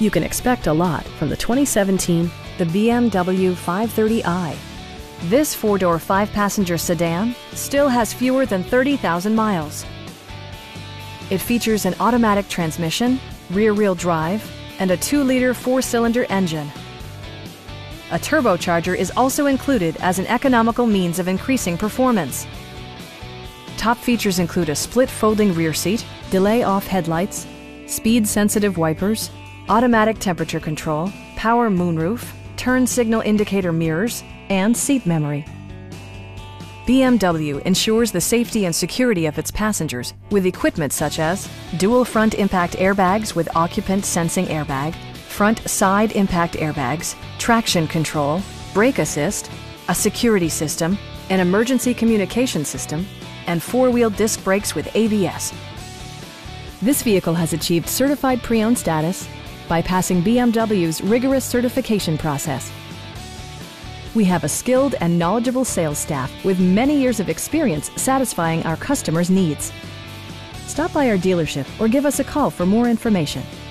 You can expect a lot from the 2017 the BMW 530i. This four-door, five-passenger sedan still has fewer than 30,000 miles. It features an automatic transmission, rear-wheel drive, and a 2-liter four-cylinder engine. A turbocharger is also included as an economical means of increasing performance. Top features include a split folding rear seat, delay-off headlights, speed-sensitive wipers, automatic temperature control, power moonroof, turn signal indicator mirrors, and seat memory. BMW ensures the safety and security of its passengers with equipment such as dual front impact airbags with occupant sensing airbag, front side impact airbags, traction control, brake assist, a security system, an emergency communication system, and four-wheel disc brakes with ABS. This vehicle has achieved certified pre-owned status by passing BMW's rigorous certification process. We have a skilled and knowledgeable sales staff with many years of experience satisfying our customers' needs. Stop by our dealership or give us a call for more information.